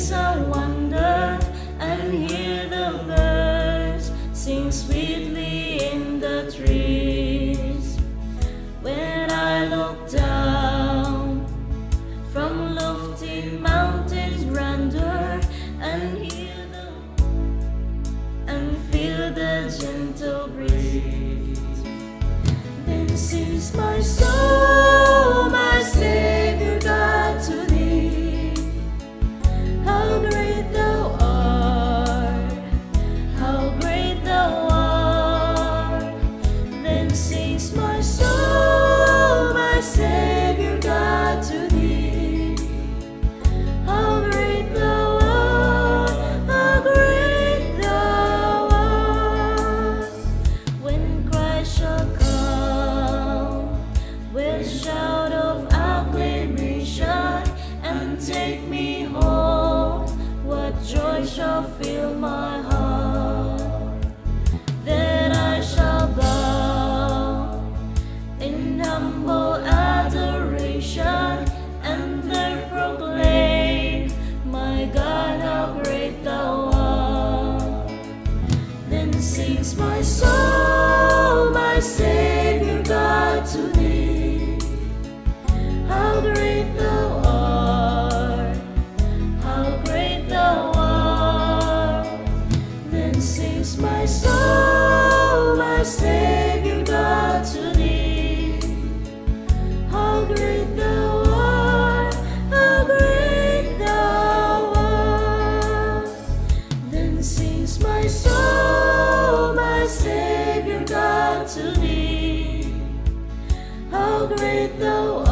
gaze I wonder and hear the birds sing sweetly in the trees. When I look down from lofty mountains grandeur and feel the gentle breeze, then sings my soul, my Savior God, to thee. How great thou art, how great thou art. Then sings my soul, my Savior God, to thee. How great thou art, how great thou art. When Christ shall come with shout of acclamation and take me home, what joy shall fill my heart. Then I shall bow in humble adoration and there proclaim, my God, how great thou art. Then sings my soul, my Savior God, to thee. How great thou art, how great thou art. Then sings my soul, my Savior God, to thee. How great thou art, how great thou art. Then sings my soul, my Savior God, to thee. How great thou art.